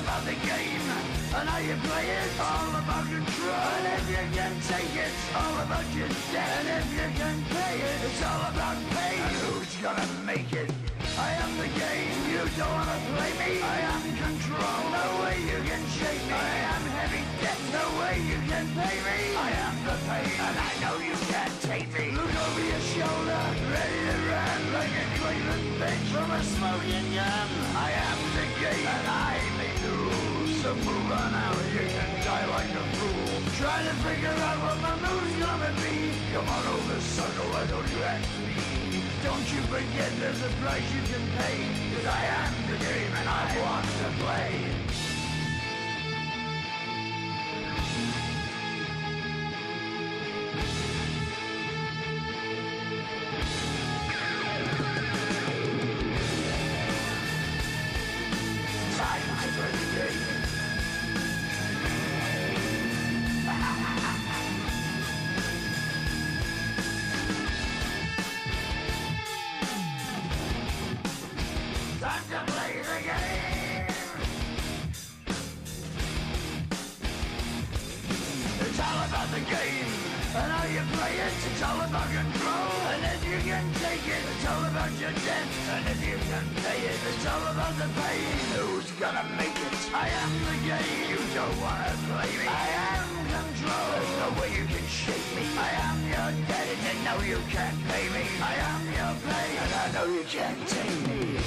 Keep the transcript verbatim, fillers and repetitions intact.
about the game and how you play it. All about control, and if you can take it, it's all about your debt. And if you can pay it, it's all about pain. And who's gonna make it? I am the game, you don't wanna play me. I am control, no way you can shake me. I am heavy debt, no way you can pay me. I am the pain, and I know you can't take me. Look over your shoulder, ready to run like a Cleveland bitch from a smoking gun. I am the game, and I may lose. So move on out, you can die like a fool. Try to figure out what my move's gonna be. Come on over, sucker, why don't you ask me? Don't you forget there's a price you can pay, 'cause I am the game and I want to play. Time to play the game. Time to play the game. It's all about the game and how you play it. It's all about control, and if you can take it, it's all about your debt. And if you can pay it, it's all about the pain. Who's gonna make it? I am the game. You don't wanna play me. I am control. There's no way you can shake me. I am your debt, and you know you can't pay me. I am your pain, and I know you can't take me.